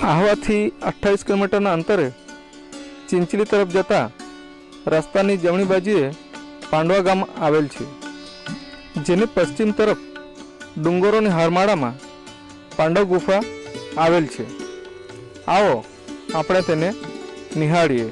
આહવાથી 28 કિલોમીટરના અંતરે ચિંચલી તરફ જતા રસ્તાની જમણી બાજુએ પાંડવા ગામ આવેલ છે, જેની પશ્ચિમ તરફ ડુંગરોની હારમાળામાં પાંડવ ગુફા આવેલ છે। આવો આપણે તેને નિહાળીએ।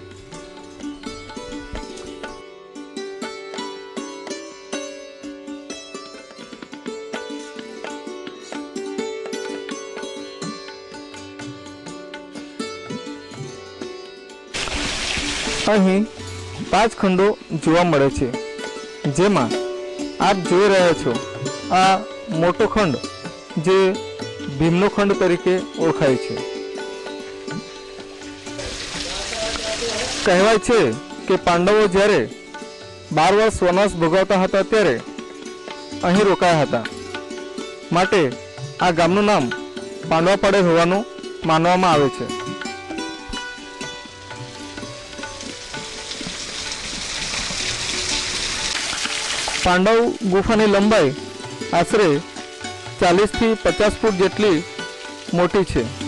અહીં 5 ખંડો જોવા મળે છે, જેમાં આપ જોઈ રહ્યા છો આ મોટો ખંડ જે ભીમનો ખંડ તરીકે ઓળખાય છે। કહેવાય છે કે પાંડવો જ્યારે 12 વર્ષ વનવાસ ભોગવતા હતા ત્યારે અહીં રોકાયા હતા, માટે આ ગામનું નામ પાંડવાપાડે હોવાનું માનવામાં આવે છે। પાંડવ ગુફાની લંબાઈ આશરે 40 થી 50 ફૂટ જેટલી મોટી છે।